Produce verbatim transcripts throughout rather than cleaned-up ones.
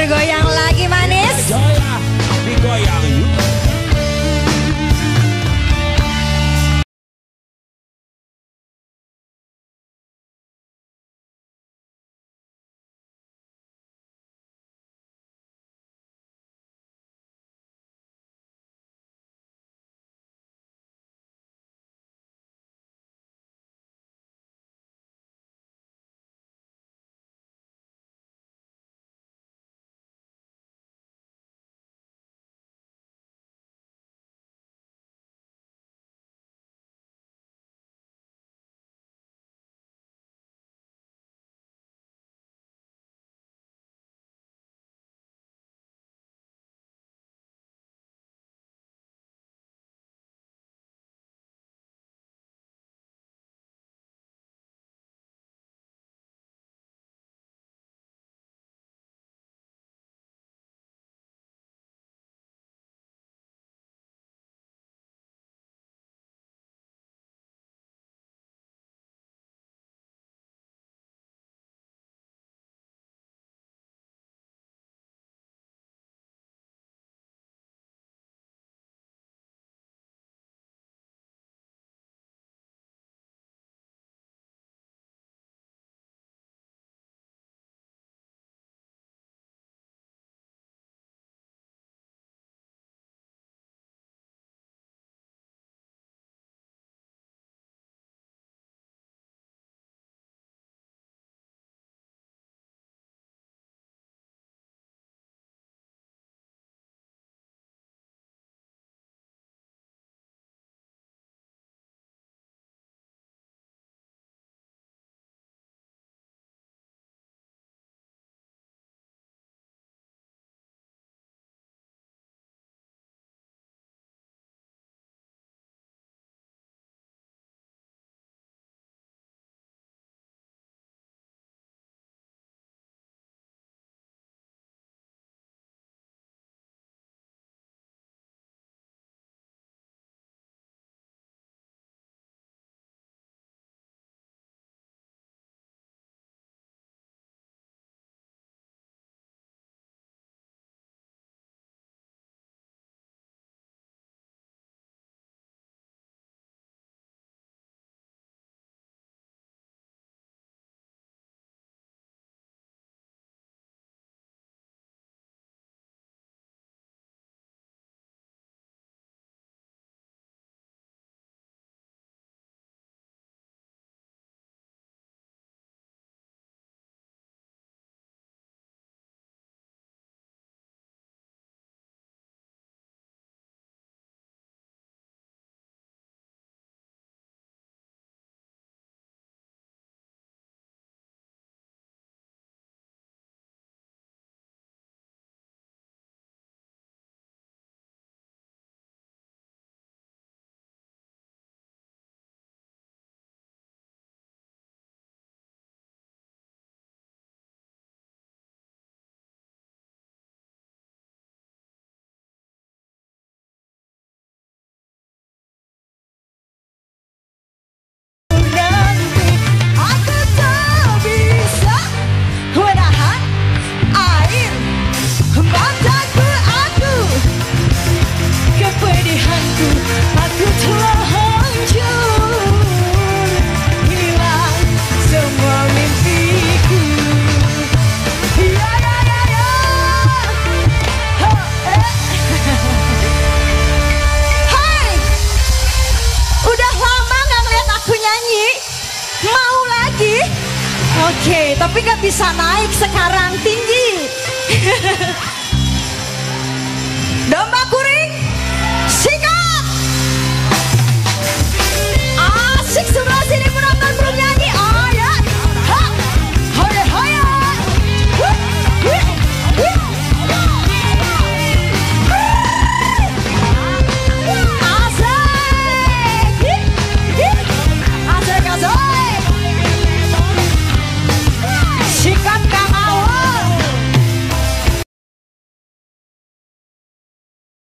Digoyang lagi manis. Joya, digoyang yuk. Oke, tapi nggak bisa naik sekarang tinggi. Domba kuring, sikat. Asik sebelah sini penonton belum nyanyi. Oh ya, ha, hoya hoya. Asik, asik, asik. Sikat Kang Awal.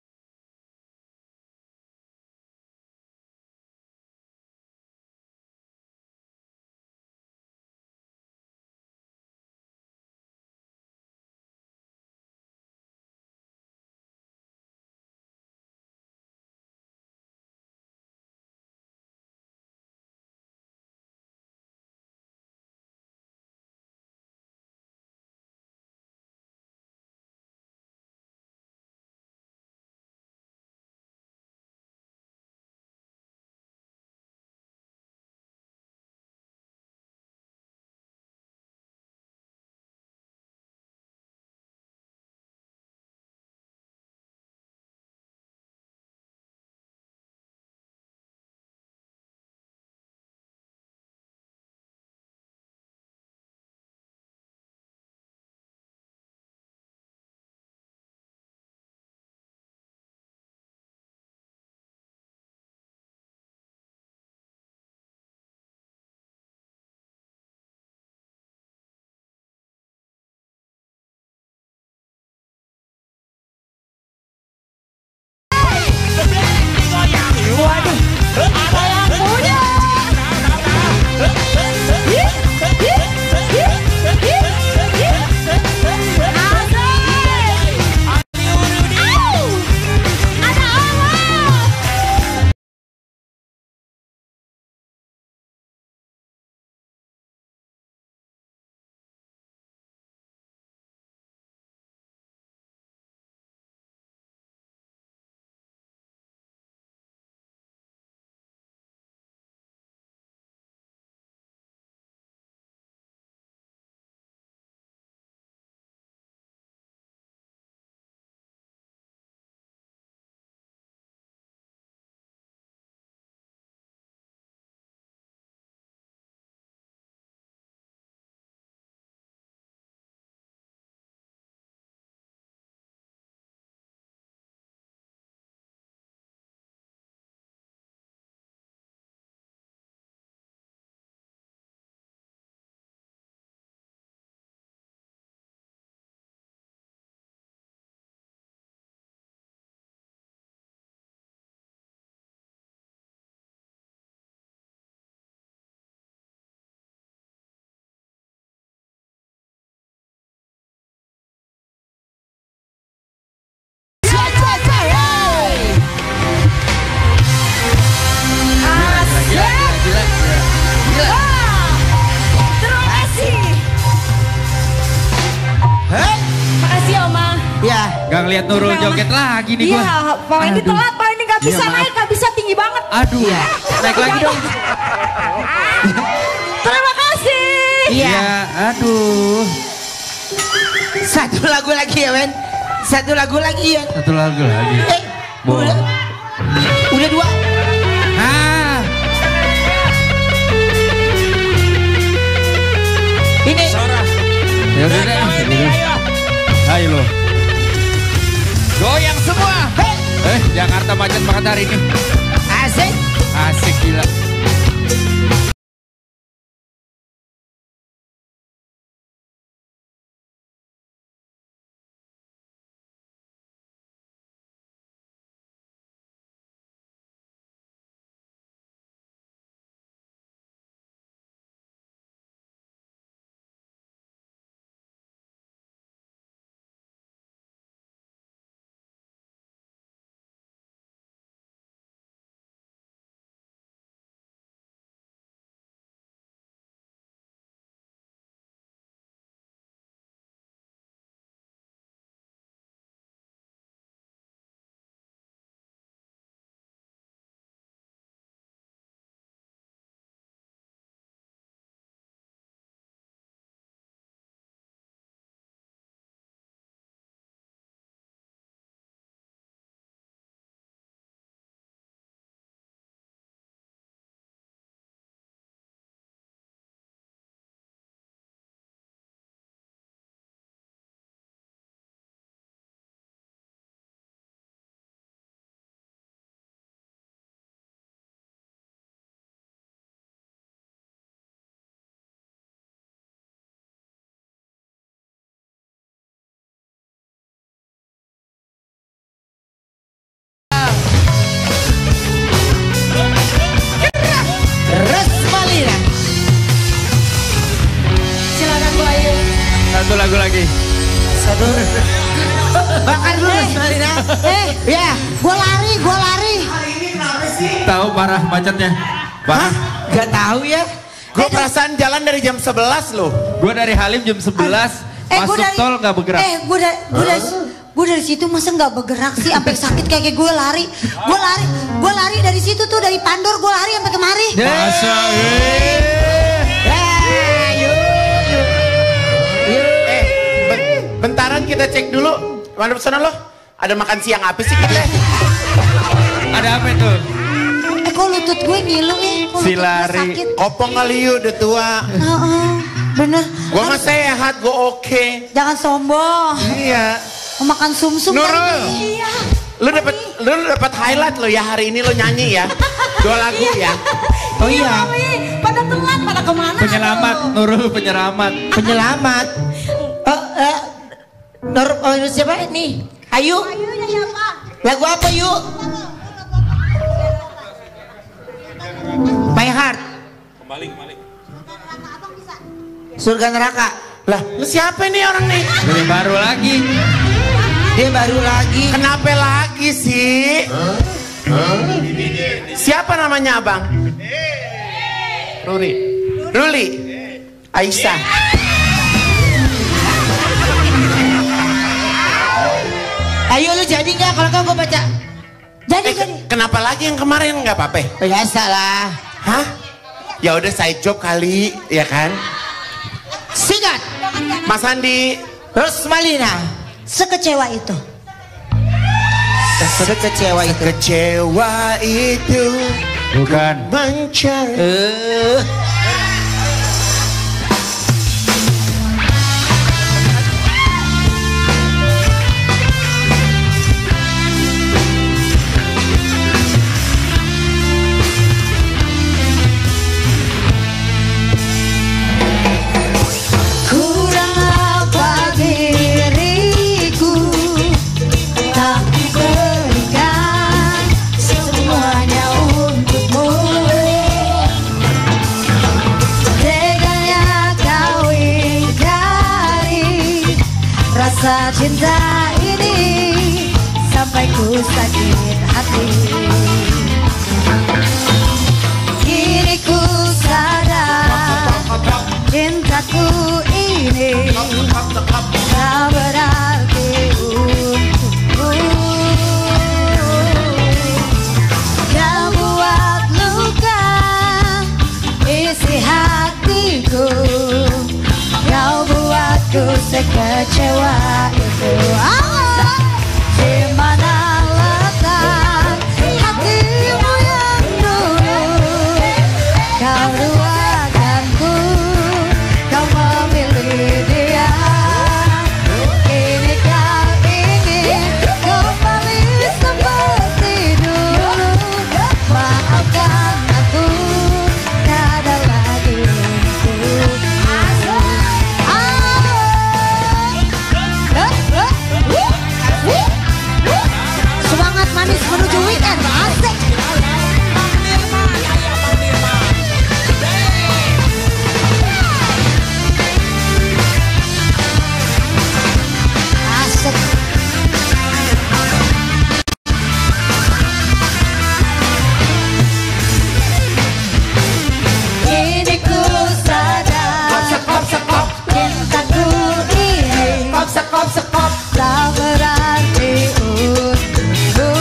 ngeliat Nurul joget lagi nih gue. Iya, Pak ini telat, Pak ini gak bisa Iya, naik, gak bisa tinggi banget. Aduh, ya. Naik lagi dong. Terima kasih. Iya, aduh. Satu lagu lagi ya men. Satu lagu lagi ya. Satu lagu lagi. Eh, udah. Udah dua. Ah. Ini. Sora. Ya udah deh. Ayo lo. Goyang semua. Hey. Eh, Jakarta macet banget hari ini. Asik. Asik gila. Satu lagu lagi. Satu. Bakar dulu Mas Marina. Eh, Ya. gue lari, gue lari. Tahu parah macetnya. Parah. Gak tahu ya. Gue perasaan jalan dari jam sebelas loh. Gue dari Halim jam sebelas Eh, gua masuk dari- tol gak bergerak. Eh, gue dari, gue dari, gue dari situ masa nggak bergerak sih, sampai sakit kayak gue lari, gue lari, gue lari dari situ tuh dari Pandor, gue lari sampai kemari. Masa Eh, yuk, yuk. Yuk. Eh, ben- bentaran kita cek dulu. Mana pesanan lo? Ada makan siang apa sih kita? ada apa itu? Eh, kok lutut gue ngilu nih, kok Si lutut gue lari. sakit. Kopong kali yuk, udah tua. Heeh, bener. Gue mah sehat, gue oke. Jangan sombong. Iya. Mau makan sumsum Nurul. kali. Iya. Lu dapat lu dapat highlight lo ya hari ini lo nyanyi ya. Dua lagu ya. Oh iya. Mami, pada telat, pada kemana? Penyelamat, Nurul penyelamat. Penyelamat. Oh, eh, Nur, oh, siapa ini? Ayu. Ayunya siapa? Lagu apa yuk? My Heart. Surga neraka. Lah, lu siapa nih orang nih? Dari baru lagi. Dia baru lagi. Kenapa lagi sih? Siapa namanya abang? Ruli. Ruli. Aisyah. Ayo lu jadi nggak kalau kau gue baca? Jadi, Eh, jadi. ke- kenapa lagi yang kemarin nggak apa-apa? Biasa lah. Hah? Ya udah side job kali, ya kan? Singkat. Mas Andi. Rosmalina. Sekecewa itu. Sekecewa itu. Kecewa itu Bukan. mencari. Eh. Kurang apa diriku tak kuberikan semuanya untukmu. Teganya kau ingkari rasa cinta ini sampai ku sakit hati. Kini ku sadar cintaku ini tak berarti untukmu. sekecewa itu. Ah, di mana letak hatimu yang dulu kau duakanku, kau memilih dia. Kini kau ingin kembali seperti dulu. Maafkan aku, tak ada lagi untuk semangat manis menuju weekend, asik. Asik. Kini ku sadar cintaku ini tak berarti untukku.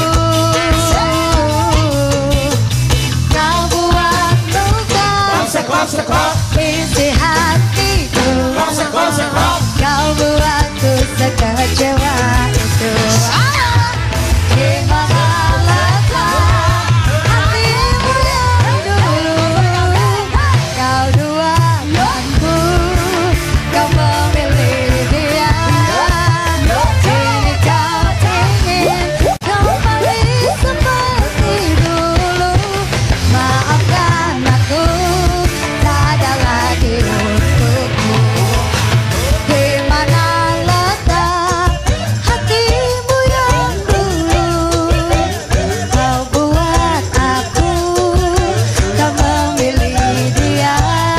Kau buat luka isi hatiku. Kau buatku sekecewa itu. Di mana letak hatimu yang dulu kau duakanku, kau memilih dia. Kini kau ingin kembali seperti dulu. Maafkan aku, tak ada lagi untukmu. Di mana letak hatimu yang dulu kau buat aku, kau memilih dia.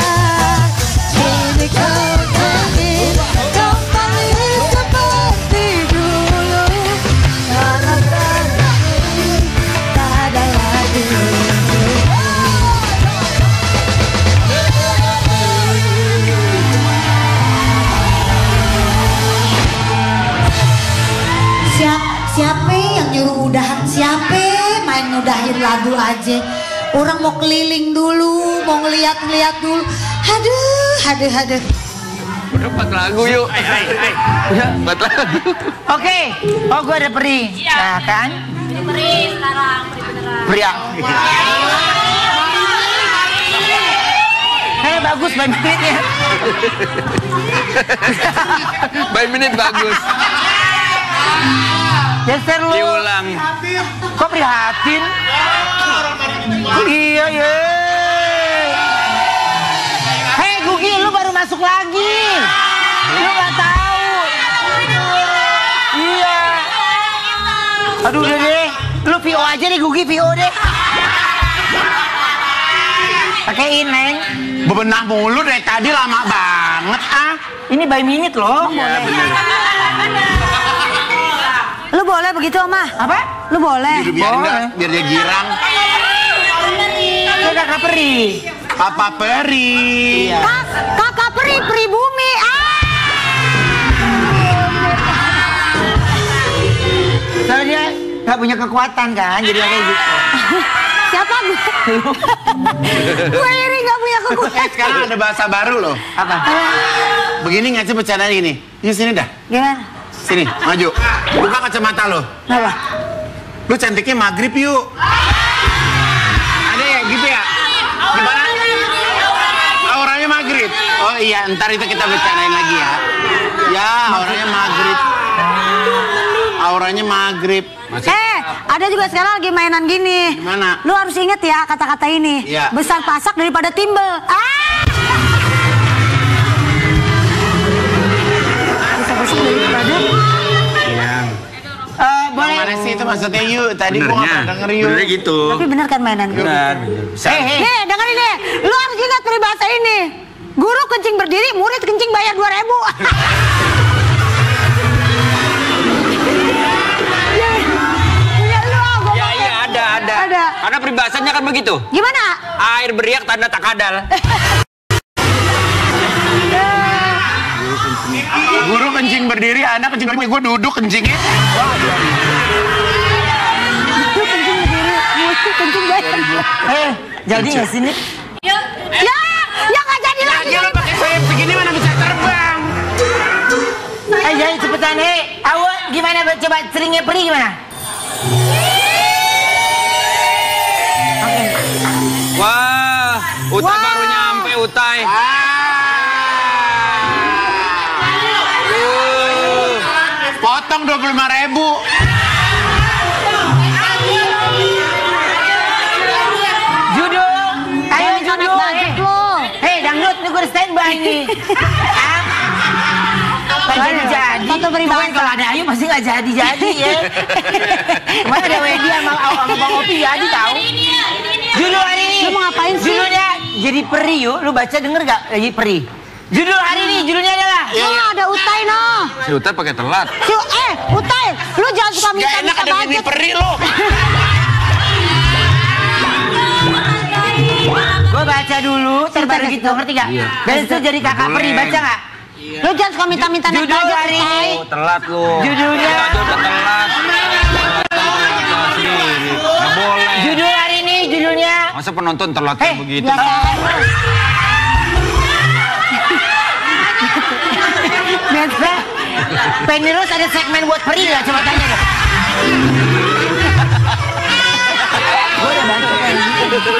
Kini kau ingin kembali seperti dulu. Maafkan aku, tak ada lagi untukmu. Siap, siapa yang nyuruh udahan? Siapa main ngudahin lagu aja? Orang mau keliling dulu, mau ngeliat-ngeliat dulu. Aduh, aduh, aduh. Udah empat lagu yuk. Hai, hai, hai. Ya, empat lagu. Oke, oh gue ada peri. Nah kan? Peri sekarang, peri beneran. Pria. Hei bagus by minute-nya. By minute bagus. Geser lu. Diulang. Kok prihatin? Oh, iya ya. Hei Gugi, lu baru masuk lagi. Lu nggak tahu. Iya. Aduh udah deh. Lu V O aja deh Gugi, V O deh. Pakein Neng. Bebenah mulu dari tadi, lama banget ah. Ini by minute loh. Ya, bener. Lu boleh begitu, Oma? Apa? Lu boleh? Udah biarin Boleh. dah, biar dia girang. Saya kakak peri. Papa Peri. Iya. Kak, kakak peri, peri bumi. Ah! Soalnya dia gak punya kekuatan kan, jadi kayak gitu. Siapa gue? Gue ini gak punya kekuatan. Eh, sekarang ada bahasa baru loh. Apa? Begini nggak sih bercandanya gini? Yuk sini dah. Gimana? Sini, maju. Buka kacamata lo. Apa? Lu cantiknya maghrib yuk. Ada ya gitu ya? Gimana? Auranya maghrib. Oh iya, ntar itu kita bercandain lagi ya. Ya, auranya maghrib. Auranya maghrib. Eh, ada juga sekarang lagi mainan gini. Gimana? Lu harus inget ya kata-kata ini. Iya. Besar pasak daripada timbel. Ah! Besar pasak daripada. Iya. Eh, boleh. Mana sih itu maksudnya yuk? Tadi gua nggak pernah denger yuk. Benernya gitu. Tapi bener kan mainan gue? Benar. Hei, hei. Nih, dengerin nih. Lu harus ingat peribahasa ini. Guru kencing berdiri, murid kencing bayar dua ribu. Ya, iya ada, ada. Ada. Karena peribahasanya kan begitu. Gimana? Air beriak tanda tak kadal. Guru kencing berdiri, anak kencing berdiri, gue duduk kencingnya. Lu kencing berdiri, murid kencing bayar. Eh, jadi nggak sini? Ya, ya nggak jadi lagi. Lagi lo pakai sayap segini mana bisa terbang? Eh jadi cepetan, hei. Awak gimana? Coba seringnya perih gimana? Oke. Wah, Utai baru nyampe Utai. Uh, potong dua puluh lima ribu. Judul, ayo judul. Hei dangdut, nih gue standby nih. Gak jadi-jadi. Foto pribadi. Kalau ada Ayu pasti gak jadi-jadi ya. Kemarin ada Wendy sama sama Bang Opi jadi tahu. Judul hari ini. Lu mau ngapain sih? Judulnya jadi peri yuk. Lu baca denger gak? Lagi peri. Judul hari ini judulnya adalah. No, ada Utai no. Si Utai pakai telat. Si, eh, Utai, lu jangan suka Gak minta-minta enak ada mimi budget. peri lo. Gue baca dulu, terbaru gitu, ngerti gak? Iya. Dan itu jadi kakak Boleh. peri, baca gak? Lu jangan suka minta-minta naik Judul budget, hari Utai. ini. Oh, telat lu. Judulnya. Kita aja udah telat. Sendiri. Nggak boleh. Judul hari ini, judulnya. Masa penonton telat Eh, kayak begitu? Biasa. Biasa. Penirus ada segmen buat peri gak? Coba tanya deh. Gue udah baca kayak gitu.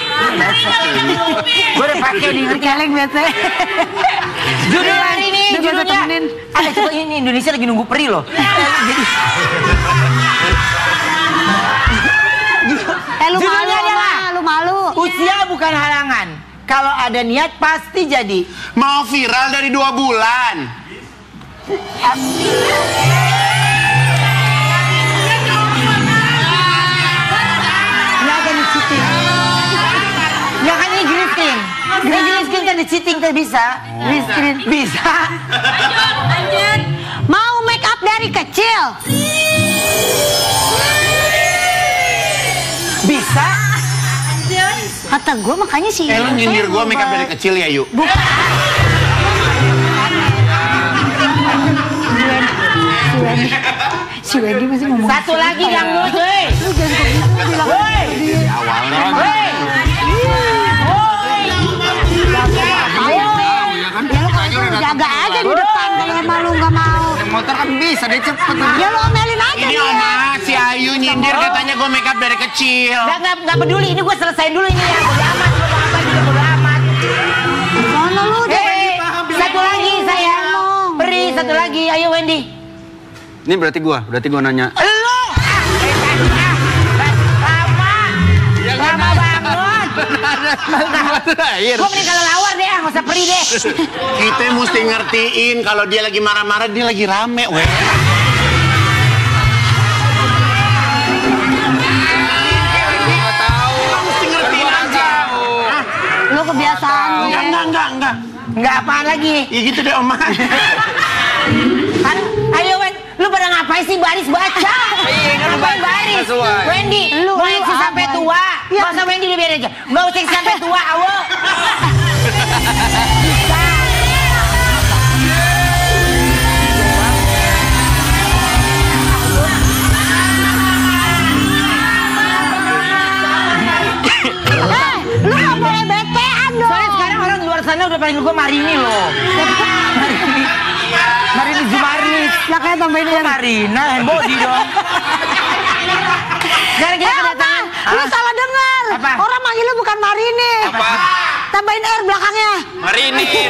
Gue udah pakai di keleng biasa. Judul hari ini, judulnya. Ada coba ini Indonesia lagi nunggu peri loh. Jadi. Eh, lu malu, Judulnya adalah. Oma, lu malu. Usia bukan halangan. Kalau ada niat pasti jadi. Mau viral dari dua bulan. Ya kan di cheating. Ya kan ini green screen. Ini green screen kan di cheating kan bisa. Green screen bisa. Mau make up dari kecil. Bisa. Kata gue makanya sih. Eh lu nyindir gue make up dari kecil ya yuk. Si Wendy masih ngomong. Satu lagi yang mus, woi. Lu jangan suka gitu bilang. Woi. Awalnya. Woi. Ayo, ya lu kalau jaga aja di depan kalau emang lu nggak mau. Motor kan bisa, dia cepet. Ya lu omelin aja Ini dia. Oma, si Ayu nyindir katanya gue make up dari kecil. Nggak, nggak, nggak peduli, ini gue selesain dulu ini ya. Bodo amat, lu mau apa juga bodo amat. Mana lu deh. Hei, satu lagi saya. Peri, satu lagi. Ayo Wendy. Ini berarti gua, berarti gua nanya. Lu! Lama! Lama banget! Gue mending kalau lawar deh, nggak usah peri deh. Kita mesti ngertiin kalau dia lagi marah-marah dia lagi rame, weh. Nggak tahu. Mesti ngertiin aja. Lu kebiasaan lu. Enggak, enggak, enggak, enggak. Nggak apaan lagi. Ya gitu deh, Oma. Kan, ayo Wen, lu pada ngapain sih baris baca? Iya, kan Ngapain baris? sesuai. Wendy, Lu- mau lu eksis sampai aman. tua. Ya. Masa Wendy dibiarin aja. Nggak usah eksis sampai tua, awo. Bisa. Eh, lu nggak boleh betean dong. Soalnya sekarang orang di luar sana udah panggil gue Marini loh. Marini. Marini Zumarnis. Lah kayak tambahin Kok Marina hand body dong. Sekarang kita Eh, kedatangan. Oma, lu salah dengar. Apa? Orang manggil lu bukan Marini. Apa? Tambahin R belakangnya. Marinir.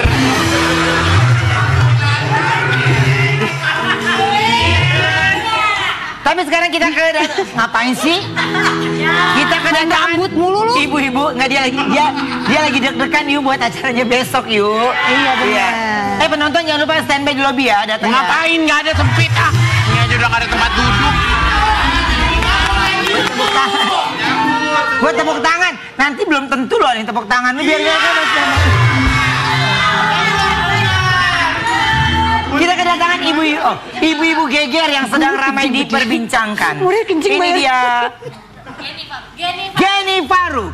Tapi sekarang kita ke ngapain sih? Kita kedatangan rambut mulu lu. Ibu-ibu nggak dia lagi dia dia lagi deg-degan yuk buat acaranya besok yuk. Iya, benar. Eh penonton jangan lupa standby di lobby ya datang. ya. Ngapain? Nggak ada sempit ah. Ini aja udah nggak ada tempat duduk. Tepuk tangan. Gue tepuk tangan. Nanti belum tentu loh yang tepuk tangan lu biar dia kan. Kita kedatangan ibu-ibu, oh, ibu-ibu geger yang sedang ramai diperbincangkan. Murid kencing Ini banget. dia Jennifer. Jennifer. Geni Faru.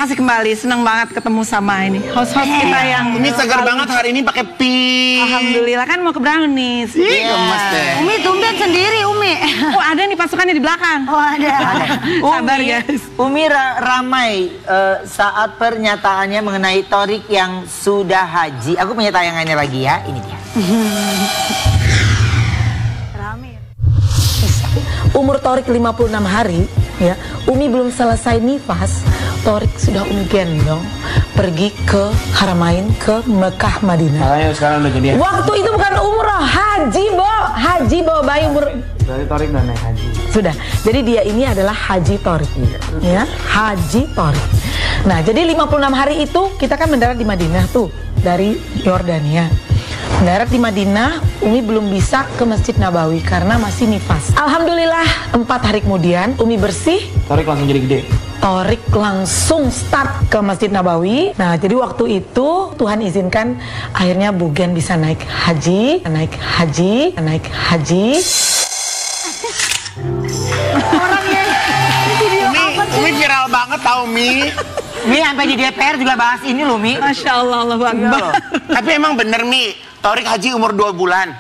kasih kembali. Senang banget ketemu sama ini host-host kita yang Umi segar banget hari ini pakai pink. Alhamdulillah kan mau ke brownies. Ih, gemes deh. Umi tumben sendiri Umi. Oh ada nih pasukannya di belakang. Oh ada. Sabar Umi, guys. Umi ra- ramai eh, saat pernyataannya mengenai Thorik yang sudah haji. Aku punya tayangannya lagi ya, ini dia. Umur Thorik lima puluh enam hari, ya, Umi belum selesai nifas, Thorik sudah Umi gendong pergi ke Haramain, ke Mekah, Madinah. Makanya sekarang udah gedean. Waktu itu bukan umroh, haji, Bo. Haji bawa bayi umur. Berarti Thorik udah naik haji. Sudah. Jadi dia ini adalah Haji Thorik, ya, Haji Thorik. Nah, jadi lima puluh enam hari itu kita kan mendarat di Madinah tuh dari Yordania. Mendarat di Madinah, Umi belum bisa ke Masjid Nabawi karena masih nifas. Alhamdulillah, empat hari kemudian Umi bersih. Thorik langsung jadi gede. Thorik langsung start ke Masjid Nabawi. Nah, jadi waktu itu Tuhan izinkan akhirnya Bu Gen bisa naik haji, naik haji, naik haji. Orangnya video Umi, apa sih? Umi viral banget tau Mi. Mi sampai di D P R juga bahas ini loh, Mi. Masya Allah, Allahu Akbar. Tapi emang bener Mi, Thorik haji umur dua bulan.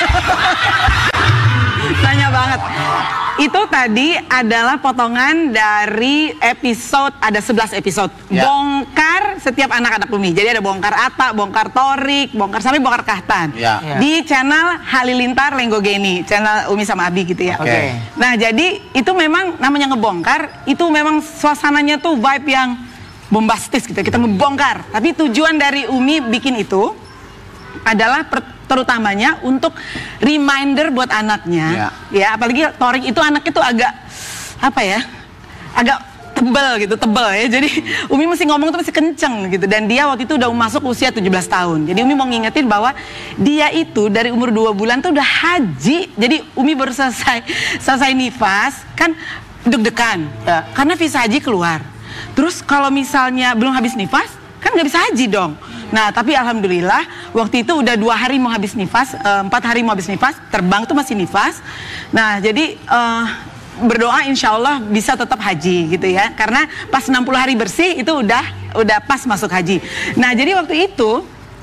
Tanya banget. Itu tadi adalah potongan dari episode, ada sebelas episode. Ya. Bongkar setiap anak-anak Umi. Jadi ada bongkar Ata, bongkar Thorik, bongkar sampai bongkar Kahtan. Ya. Ya. Di channel Halilintar Lenggogeni, channel Umi sama Abi gitu ya. Oke. Nah jadi itu memang namanya ngebongkar, itu memang suasananya tuh vibe yang bombastis gitu. Kita ngebongkar. Tapi tujuan dari Umi bikin itu adalah per- terutamanya untuk reminder buat anaknya, ya, apalagi Thorik itu anaknya tuh agak apa ya, agak tebel gitu, tebel ya. Jadi Umi mesti ngomong tuh mesti kenceng gitu. Dan dia waktu itu udah masuk usia tujuh belas tahun. Jadi Umi mau ngingetin bahwa dia itu dari umur dua bulan tuh udah haji. Jadi Umi baru selesai selesai nifas kan deg-degan, Ya. karena visa haji keluar. Terus kalau misalnya belum habis nifas kan nggak bisa haji dong. Nah tapi alhamdulillah waktu itu udah dua hari mau habis nifas, eh, empat hari mau habis nifas, terbang tuh masih nifas. Nah jadi eh, berdoa insya Allah bisa tetap haji gitu ya, karena pas enam puluh hari bersih itu udah udah pas masuk haji. Nah jadi waktu itu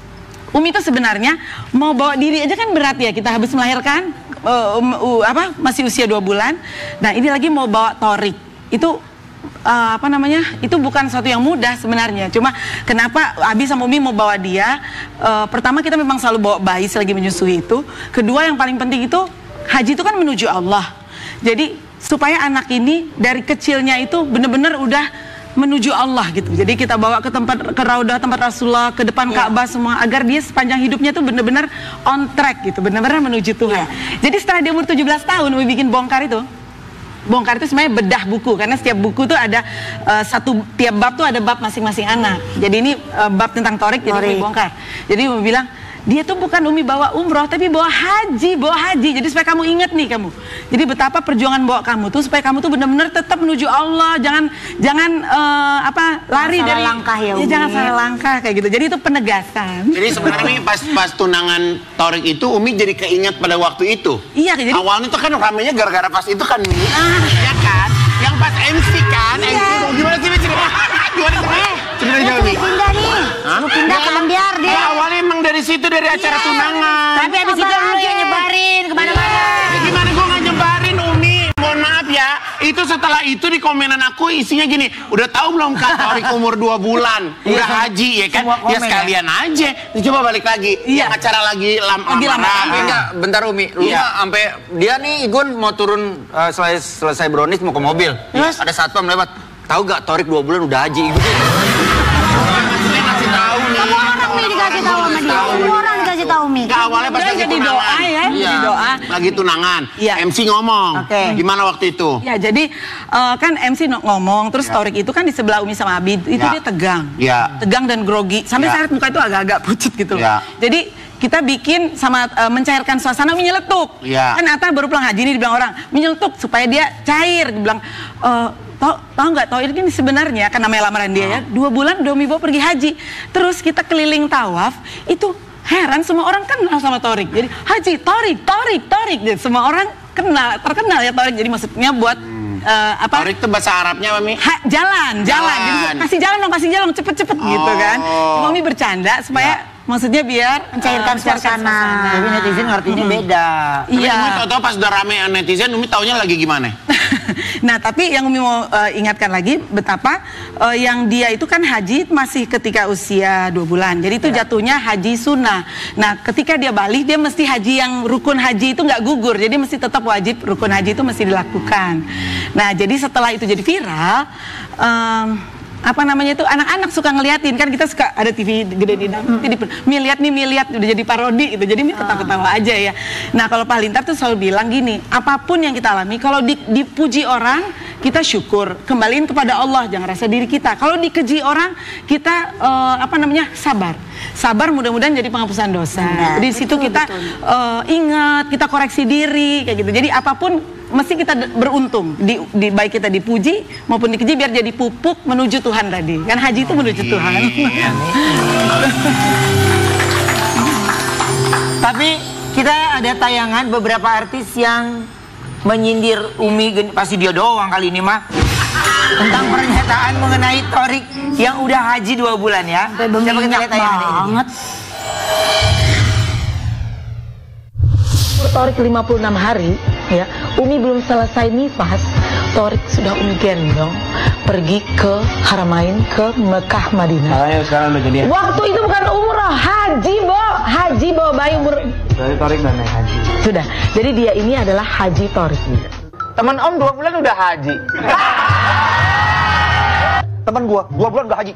Umi itu sebenarnya mau bawa diri aja kan berat ya, kita habis melahirkan uh, um, uh, apa masih usia dua bulan. Nah ini lagi mau bawa Thorik itu Uh, apa namanya, itu bukan sesuatu yang mudah sebenarnya. Cuma kenapa Abi sama Umi mau bawa dia, uh, pertama kita memang selalu bawa bayi selagi menyusui itu. Kedua yang paling penting itu haji itu kan menuju Allah. Jadi supaya anak ini dari kecilnya itu benar-benar udah menuju Allah gitu. Jadi kita bawa ke tempat, ke Raudah tempat Rasulullah, ke depan Ka'bah semua, agar dia sepanjang hidupnya tuh benar-benar on track gitu, benar-benar menuju Tuhan. Jadi setelah dia umur tujuh belas tahun Umi bikin bongkar itu. Bongkar itu sebenarnya bedah buku, karena setiap buku tuh ada uh, satu, tiap bab tuh ada bab masing-masing anak. Jadi ini uh, bab tentang Thorik, jadi Umi bongkar. Jadi Umi bilang, dia tuh bukan Umi bawa umroh, tapi bawa haji, bawa haji. Jadi supaya kamu ingat nih kamu. Jadi betapa perjuangan bawa kamu tuh supaya kamu tuh benar-benar tetap menuju Allah, jangan jangan uh, apa lari Salah dari langkah ya, Umi. jangan salah langkah kayak gitu. Jadi itu penegasan. Jadi sebenarnya Mi, pas pas tunangan Thorik itu Umi jadi keinget pada waktu itu. Iya, jadi Awalnya tuh kan ramenya gara-gara pas itu kan Mi. Ah, ya kan? Yang pas M C kan? M C gimana sih Mi cerita? Gimana sih? Cerita jauh Mi. Pindah nih. Mau pindah ke Ambiar dia. Ya, awalnya emang dari situ, dari acara tunangan. Tapi abis itu lu yang nyebarin kemana-mana. Ya, gimana gua nggak nyebarin Umi? Mohon maaf ya. Itu setelah itu di komenan aku isinya gini. Udah tahu belum Kak Thorik umur dua bulan? Udah haji ya kan? Semua komen, Ya sekalian aja. Terus coba balik lagi. Iya. Yang acara lagi lam Lagi lamaran. lamaran. Tapi enggak, bentar Umi. Lu Iya. mah sampai dia nih Igun mau turun eh, selesai selesai brownies mau ke mobil. Terus? Ada satpam lewat. Tahu gak Thorik dua bulan udah haji Igun. Maksudnya ngasih tahu nih. Semua orang Mi dikasih tahu sama dia. Semua orang dikasih tahu Mi. Nggak, awalnya pas Udah lagi jadi tunangan. doa ya, Iya. jadi doa. Lagi tunangan. Iya. M C ngomong. Oke. Gimana waktu itu? Ya jadi uh, kan M C no- ngomong, terus Thorik itu kan di sebelah Umi sama Abi, itu Ya. dia tegang. Ya. Tegang dan grogi, sampai Ya. saya lihat muka itu agak-agak pucat gitu loh. Ya. Jadi kita bikin sama uh, mencairkan suasana, Umi nyeletuk. Ya. Kan Atta baru pulang haji nih, dibilang orang, Umi nyeletuk supaya dia cair. Dibilang, uh, tau, tau nggak, Thorik ini sebenarnya, kan namanya lamaran dia ya, dua bulan udah Umi bawa pergi haji. Terus kita keliling tawaf, itu heran semua orang kenal sama Thorik. Jadi haji, Thorik, Thorik, Thorik. Jadi, semua orang kenal, terkenal ya Thorik. Jadi maksudnya buat uh, apa? Torik itu bahasa Arabnya, Mami? Ha, jalan, jalan, jalan. Jadi, kasih jalan dong, kasih jalan, cepet-cepet oh. gitu kan. Mami bercanda supaya ya. Maksudnya biar mencairkan uh, suasana. Tapi netizen ngertinya hmm. beda. Iya. Tapi Umi tau-tau pas udah rame netizen, Umi taunya lagi gimana? Nah, tapi yang Umi mau uh, ingatkan lagi betapa uh, yang dia itu kan haji masih ketika usia dua bulan. Jadi itu ya. Jatuhnya haji sunnah. Nah, ketika dia balik dia mesti haji yang rukun haji itu nggak gugur. Jadi mesti tetap wajib rukun haji itu mesti dilakukan. Nah, jadi setelah itu jadi viral, um, apa namanya itu anak-anak suka ngeliatin kan, kita suka ada T V gede di dalam, hmm. Mi lihat nih, Mi lihat udah jadi parodi gitu, jadi Mi ketawa-ketawa aja ya. Nah kalau Pak Lintar tuh selalu bilang gini, apapun yang kita alami, kalau di, dipuji orang kita syukur, kembaliin kepada Allah, jangan rasa diri kita. Kalau dikeji orang kita uh, apa namanya sabar, sabar mudah-mudahan jadi penghapusan dosa. Nah, di situ betul, kita uh, ingat, kita koreksi diri kayak gitu. Jadi apapun mesti kita beruntung, di, di, baik kita dipuji maupun dikeji, biar jadi pupuk menuju Tuhan tadi. Kan haji itu menuju Tuhan. Tapi kita ada tayangan beberapa artis yang menyindir Umi, pasti dia doang kali ini mah, tentang pernyataan mengenai Torik yang udah haji dua bulan ya. Coba kita lihat tayangan ini. Torik lima puluh enam hari ya, Umi belum selesai nifas, Torik sudah Umi gendong pergi ke Haramain, ke Mekah Madinah. Makanya sekarang udah jadi. Waktu itu bukan umroh, haji Bo, haji bawa bayi umur. Dari Torik udah naik haji. Sudah, jadi dia ini adalah haji Torik. Teman Om dua bulan udah haji. Teman gua dua bulan udah haji.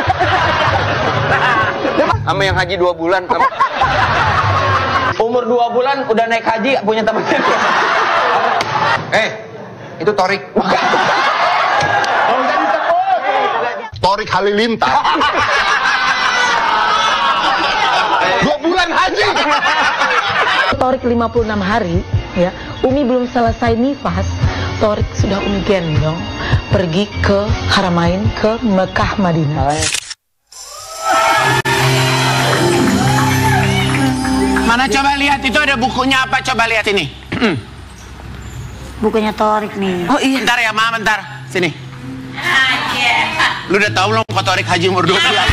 Sama yang haji dua bulan. Sama... Umur dua bulan udah naik haji punya teman. Eh, itu Torik. Torik Halilintar. Dua bulan haji. Torik lima puluh enam hari ya, Umi belum selesai nifas, Torik sudah Umi gendong pergi ke Haramain, ke Mekah Madinah. Mana coba lihat, itu ada bukunya apa, coba lihat ini. Bukunya Torik nih. Oh iya. Bentar ya, Ma, bentar. Sini. Lu udah tahu belum kok Torik haji umur dua bulan?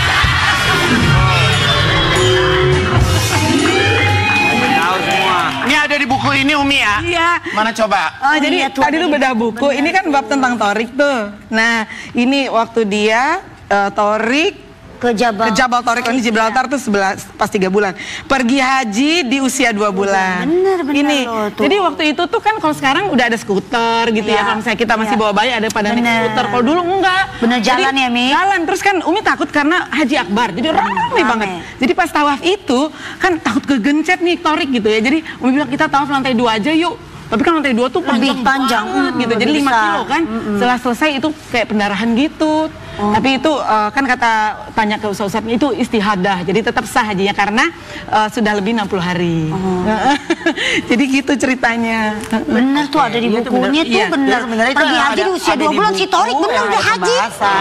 Tahu semua. Ini ada di buku ini Umi ya? Iya. Mana coba? Oh, jadi tadi lu bedah buku. Ini kan bab tentang Torik tuh. Nah, ini waktu dia uh, Torik ke Jabal, ke Jabal Torik, ini Gibraltar tuh sebelas, pas tiga bulan. Pergi haji di usia dua bulan. Bener, bener ini. loh, Jadi waktu itu tuh kan kalau sekarang udah ada skuter gitu ya. ya. Kalau misalnya kita masih ya. bawa bayi ada pada naik skuter. Kalau dulu enggak. Bener jalan jadi, ya Mi? Jalan. Terus kan Umi takut karena haji akbar. Jadi ramai banget. Jadi pas tawaf itu kan takut kegencet nih Torik gitu ya. Jadi Umi bilang kita tawaf lantai dua aja yuk. Tapi kan lantai dua tuh lebih panjang, panjang banget, gitu. Jadi lima kilo kan. Mm -mm. Setelah selesai itu kayak pendarahan gitu. Oh. Tapi itu uh, kan kata tanya ke ustaz-ustaznya itu istihadah. Jadi tetap sah hajinya karena uh, sudah lebih enam puluh hari. Oh. Jadi gitu ceritanya. Bener tuh ada di bukunya tuh, iya. bener. Ya, pergi haji di usia dua bulan si Torik bener udah haji.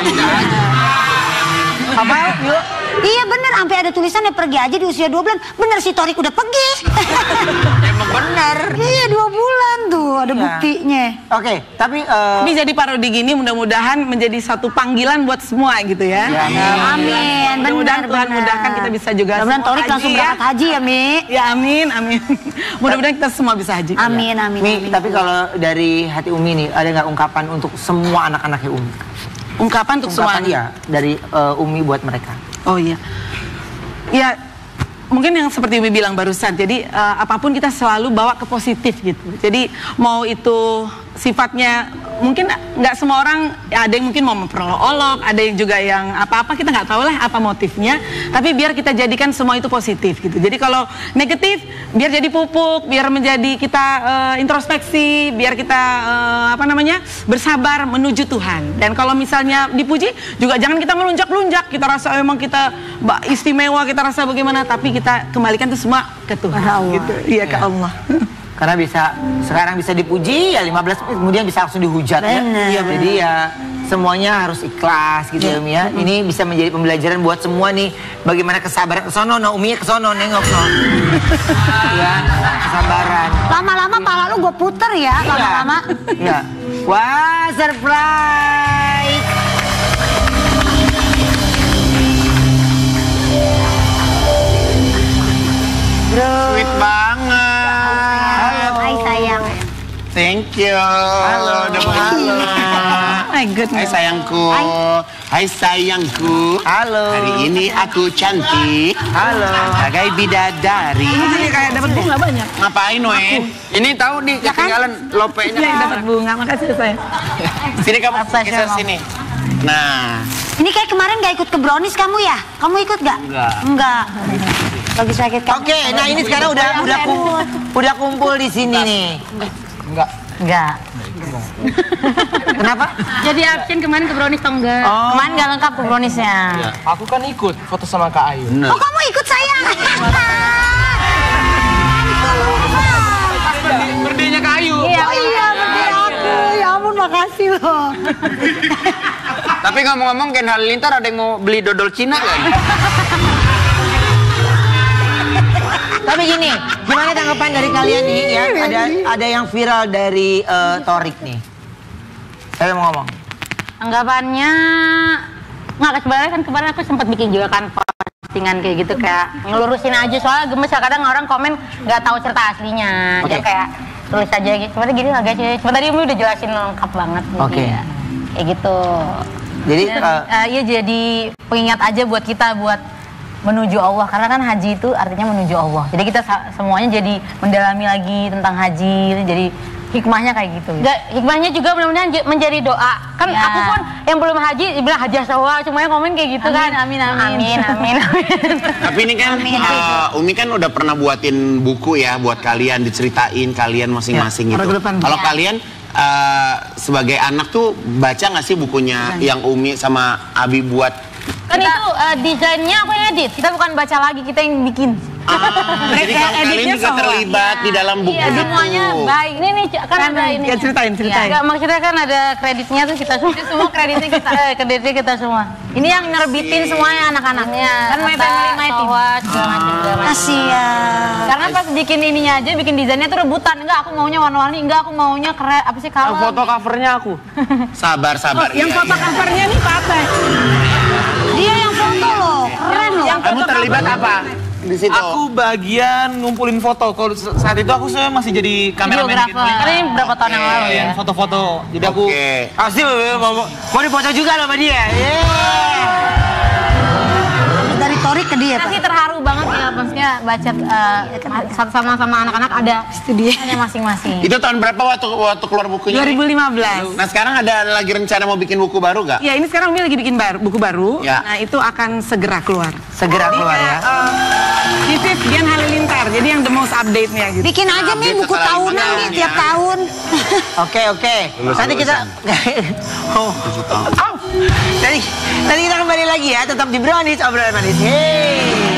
Apa yuk? Iya bener, sampai ada tulisannya pergi aja di usia dua bulan. Bener si Torik udah pergi. Emang bener. Iya dua bulan tuh, ada ya. buktinya. Oke, okay, tapi uh... ini jadi parodi gini mudah-mudahan menjadi satu panggilan buat semua gitu ya. ya amin. Mudah-mudahan Tuhan mudahkan kita bisa juga. Mudah-mudahan Torik langsung ya. berangkat haji ya Mi. Ya amin, amin. Mudah-mudahan kita semua bisa haji. Amin, amin. Mi, amin. tapi kalau dari hati Umi nih, ada nggak ungkapan untuk semua anak-anaknya Umi? Ungkapan untuk ungkapan semua ya dari uh, Umi buat mereka. Oh iya, ya mungkin yang seperti Umi bilang barusan. Jadi uh, apapun kita selalu bawa ke positif gitu. Jadi mau itu sifatnya mungkin nggak semua orang, ada yang mungkin mau memperolok, ada yang juga yang apa-apa kita nggak tahu lah apa motifnya. Tapi biar kita jadikan semua itu positif gitu. Jadi kalau negatif biar jadi pupuk, biar menjadi kita uh, introspeksi, biar kita uh, apa namanya bersabar menuju Tuhan. Dan kalau misalnya dipuji juga jangan kita melunjak-lunjak, kita rasa memang kita istimewa, kita rasa bagaimana, tapi kita kembalikan itu semua ke Tuhan. Allah. Gitu. Iya ke ya. Allah. Karena bisa sekarang bisa dipuji ya lima belas menit kemudian bisa langsung dihujat ya. Iya, jadi ya semuanya harus ikhlas gitu ya, ya. Ini bisa menjadi pembelajaran buat semua nih bagaimana kesabaran. Kesono no Umi ke sono nengok no. Ya, kesabaran. Lama-lama pala lu gue puter ya, lama-lama. Iya. Wah, surprise. Bro. Sweet banget. Hai sayang. Thank you. Halo. Udah halo. My goodness. Hai sayangku. Hai sayangku. Halo. Hari ini aku cantik. Halo. Bagai bidadari. Ini kayak dapat bunga banyak. Ngapain, Wen? Ini tahu di ketinggalan lopenya. Iya, dapat bunga. Makasih sayang. Sini kamu geser sini. Nah, Ini kayak kemarin gak ikut ke brownies kamu ya? Kamu ikut gak? Enggak. Enggak. Lagi sakit kamu. Oke, nah ini sekarang udah udah kumpul, udah kumpul di sini nih. enggak. Enggak. Kenapa? Jadi absen kemarin ke brownies atau enggak? Oh. Kemarin gak lengkap ke browniesnya. Aku kan ikut foto sama Kak Ayu. Bener. Oh kamu ikut saya? Berdenya Kak Ayu. Iya, oh iya, berarti aku. Ya ampun, makasih loh. Tapi ngomong-ngomong Ken Halilintar ada yang mau beli dodol Cina kan? Tapi gini, gimana tanggapan dari kalian nih ya? Ada ada yang viral dari eh, Torik nih. Saya mau ngomong. Anggapannya nggak sebenarnya kan kemarin aku sempat bikin juga kan postingan kayak gitu kayak ngelurusin aja soalnya gemes ya kadang orang komen nggak tahu cerita aslinya. Oke. Dia kayak tulis aja gitu. Sebenarnya gini agak sih. Cuma tadi Umi udah jelasin lengkap banget. Oke. Ya. Kayak gitu. Jadi Dan, eh, eh, iya jadi pengingat aja buat kita buat menuju Allah karena kan haji itu artinya menuju Allah. Jadi kita sa- semuanya jadi mendalami lagi tentang haji. Jadi hikmahnya kayak gitu. Nggak, hikmahnya juga mudah-mudahan j- menjadi doa. Kan Ya. aku pun yang belum haji bilang haji semua, semuanya komen kayak gitu Amin, kan. amin, amin. Amin, amin, amin. Tapi ini kan uh, Umi kan udah pernah buatin buku ya buat kalian diceritain kalian masing-masing Ya, gitu. minggu depan. Kalau Ya. kalian uh, sebagai anak tuh baca nggak sih bukunya yang Umi sama Abi buat? Kan itu eh, desainnya aku yang edit. Kita bukan baca lagi, kita yang bikin. Ah, jadi Kayak kalau kalian editnya juga Sohwa. terlibat di dalam buku Iya, itu. semuanya baik. Ini nih kan ada ini. Ya, ceritain, ceritain. Enggak, maksudnya kan ada kreditnya tuh kita semua. Semua kreditnya kita, eh, kreditnya kita semua. Ini yang nerbitin semuanya anak-anaknya. Kan My Family My Team. Segala macam, segala macam. Kasian. Karena pas bikin ininya aja, bikin desainnya tuh rebutan. Enggak, aku maunya warna-warni. Enggak, aku maunya keren. Apa sih kalau? Foto covernya aku. Sabar, sabar. Yang iya, foto iya. covernya nih Pak Apa? Dia yang foto loh. Keren loh. Kamu terlibat apa di situ? Aku bagian ngumpulin foto. Kalau saat itu aku sebenarnya masih jadi kameramen. Videographer. Karena ini berapa tahun yang lalu ya. Yang foto-foto. Jadi aku Oke. pasti mau mau difoto juga loh sama dia. Dari Torik ke dia, Kita Pak. sih terharu banget ya, maksudnya baca eh, satu sama sama anak-anak ada studinya masing-masing. Itu tahun berapa waktu waktu keluar bukunya? dua ribu lima belas. Nah sekarang ada lagi rencana mau bikin buku baru gak? Ya ini sekarang Umi lagi bikin baru, buku baru. Ya. Nah itu akan segera keluar. Segera keluar ya. Uh, this is Dian Halilintar. Jadi yang the most update-nya gitu. Bikin aja nih Update buku setelah tahunan lima nih tahun tiap ya. tahun. Oke oke. Lulus- Nanti kita oh. Au. Nanti nanti kita kembali lagi ya tetap di Brownies obrolan manis. Hey.